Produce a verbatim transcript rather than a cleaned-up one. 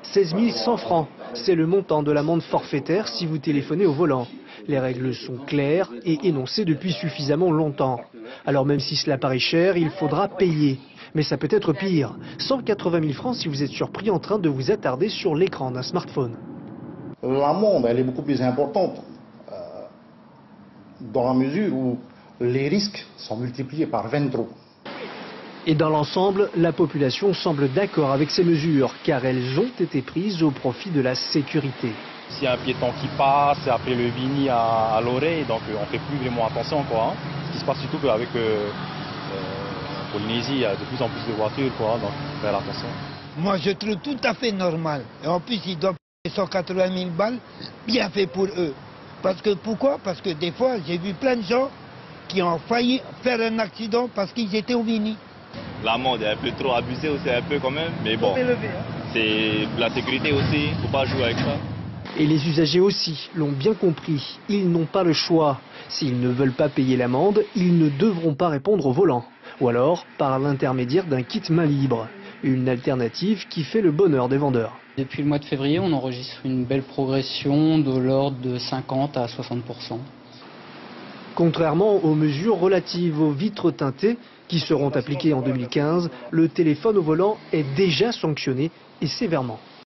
seize mille cent francs, c'est le montant de l'amende forfaitaire si vous téléphonez au volant. Les règles sont claires et énoncées depuis suffisamment longtemps. Alors même si cela paraît cher, il faudra payer. Mais ça peut être pire, cent quatre-vingt mille francs si vous êtes surpris en train de vous attarder sur l'écran d'un smartphone. L'amende, elle est beaucoup plus importante, euh, dans la mesure où les risques sont multipliés par vingt-trois. Et dans l'ensemble, la population semble d'accord avec ces mesures, car elles ont été prises au profit de la sécurité. S'il y a un piéton qui passe, après le Vini à, à l'oreille, donc on ne fait plus vraiment attention, quoi. Hein. Ce qui se passe surtout qu'avec euh, euh, Polynésie, il y a de plus en plus de voitures, quoi, donc il faut faire attention. Moi je trouve tout à fait normal. Et en plus ils doivent payer cent quatre-vingt mille balles, bien fait pour eux. Parce que pourquoi? Parce que des fois j'ai vu plein de gens qui ont failli faire un accident parce qu'ils étaient au Vini. L'amende est un peu trop abusée aussi, un peu quand même, mais bon, c'est la sécurité aussi, il ne faut pas jouer avec ça. Et les usagers aussi l'ont bien compris, ils n'ont pas le choix. S'ils ne veulent pas payer l'amende, ils ne devront pas répondre au volant. Ou alors par l'intermédiaire d'un kit main libre. Une alternative qui fait le bonheur des vendeurs. Depuis le mois de février, on enregistre une belle progression de l'ordre de cinquante à soixante pour cent. Contrairement aux mesures relatives aux vitres teintées qui seront appliquées en deux mille quinze, le téléphone au volant est déjà sanctionné et sévèrement.